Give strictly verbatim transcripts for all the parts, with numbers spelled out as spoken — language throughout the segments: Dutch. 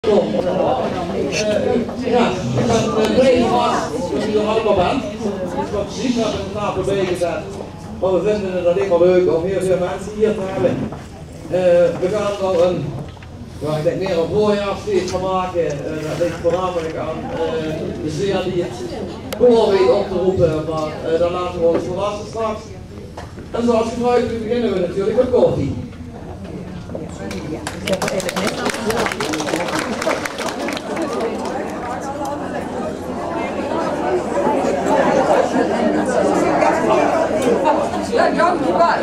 Uh, ja, ik ben breed vast, dat je er allemaal bent. Ik ben precies wat ik vandaag voorbij gezet. Maar we vinden het alleen maar leuk om heel veel mensen hier te hebben. Uh, we gaan wel een, ja, ik denk meer een voorjaarsfeest van maken. Uh, dat ligt voornamelijk aan uh, de zeer die het koor weet op te roepen, maar uh, dan laten we ons verrassen straks. En zoals gebruikelijk beginnen we natuurlijk met koffie. Ja, dank je wel.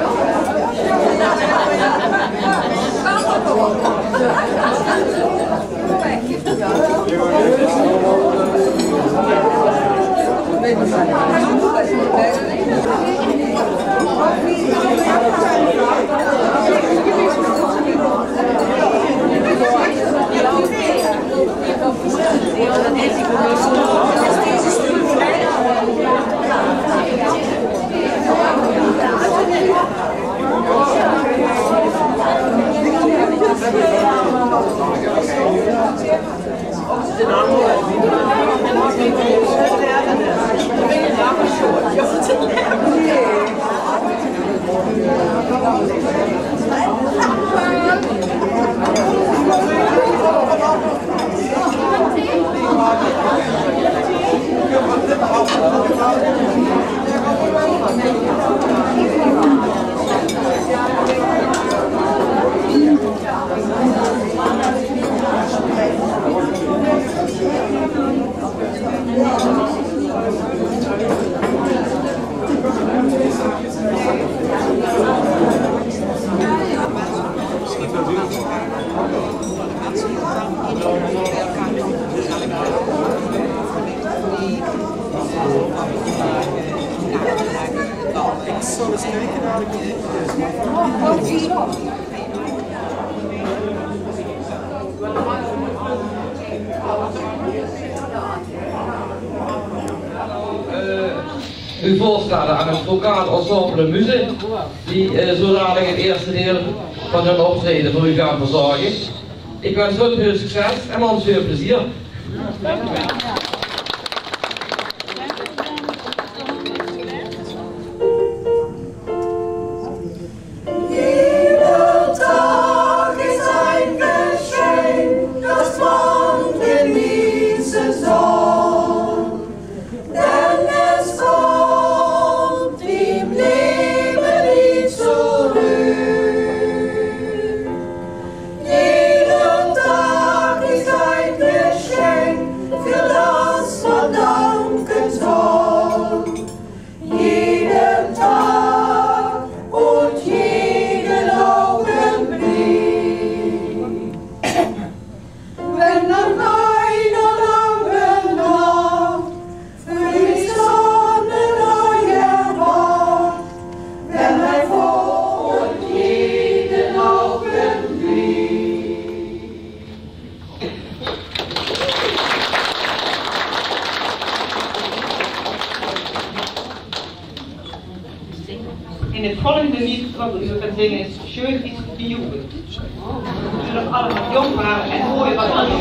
Ik zal eens kijken naar de uh, u voorstellen aan het vocaal ensemble Muze, die uh, zo dadelijk het eerste deel van hun optreden voor u gaan verzorgen. Ik wens hun veel succes en ons veel plezier. In het volgende lied wat u gaan zingen is Schön ist die Jugend. Toen we nog allemaal jong waren en mooi wat anders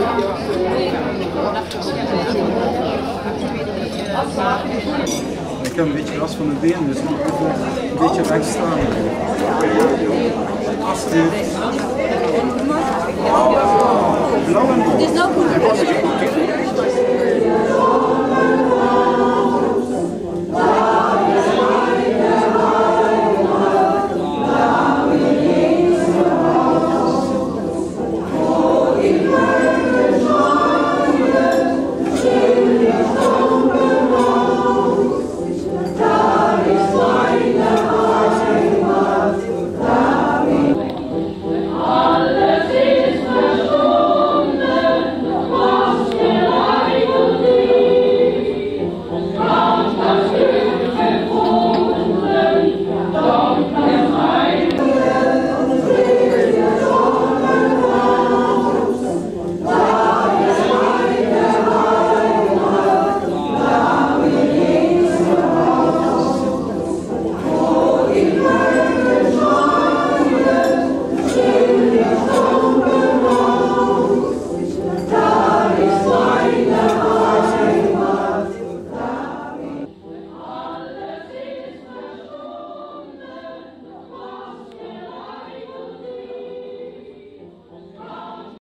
Wat ik heb een beetje last van mijn benen, dus ik moet even een beetje wegstaan. Alsjeblieft. Blauw en blauw.